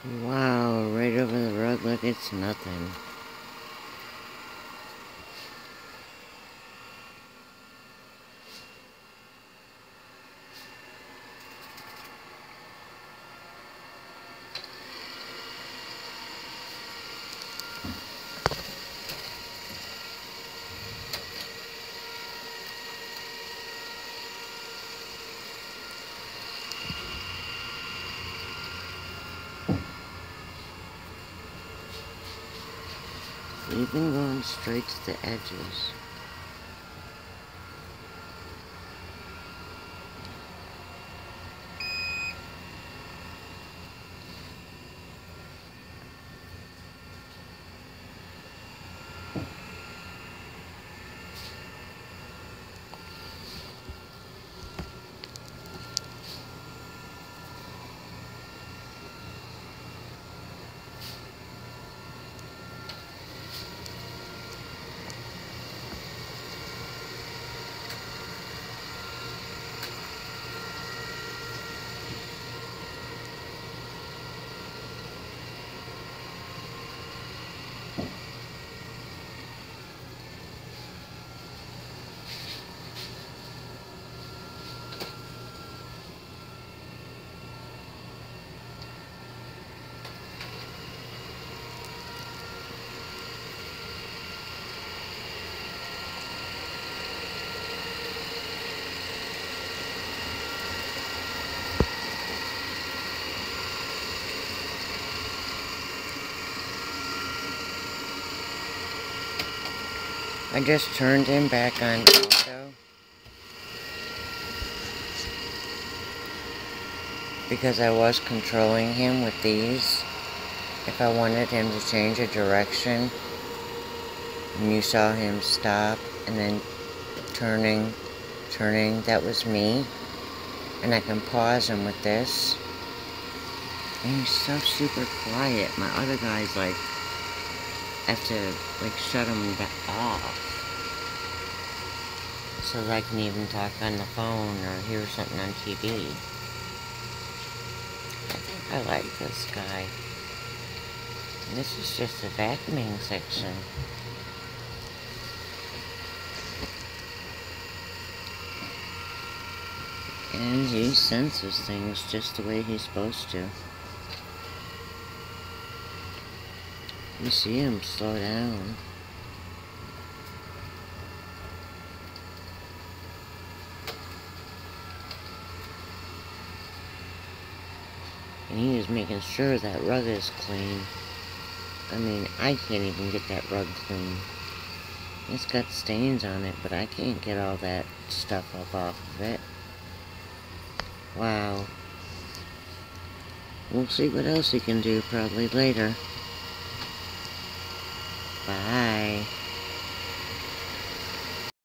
Wow, right over the rug, look, it's nothing. Even going straight to the edges. I just turned him back on auto because I was controlling him with these. If I wanted him to change a direction, and you saw him stop and then turning, that was me. And I can pause him with this. And he's so super quiet. My other guys like have to like shut him off so that I can even talk on the phone or hear something on TV. I think I like this guy. And this is just the vacuuming section. And he senses things just the way he's supposed to. You see him slow down. And he is making sure that rug is clean. I mean, I can't even get that rug clean. It's got stains on it, but I can't get all that stuff up off of it. Wow. We'll see what else he can do probably later. Bye.